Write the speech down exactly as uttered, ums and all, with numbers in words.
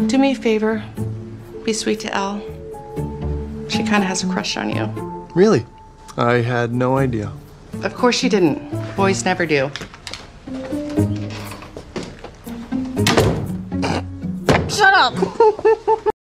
Do me a favor. Be sweet to Elle. She kind of has a crush on you. Really? I had no idea. Of course she didn't. Boys never do. Shut up!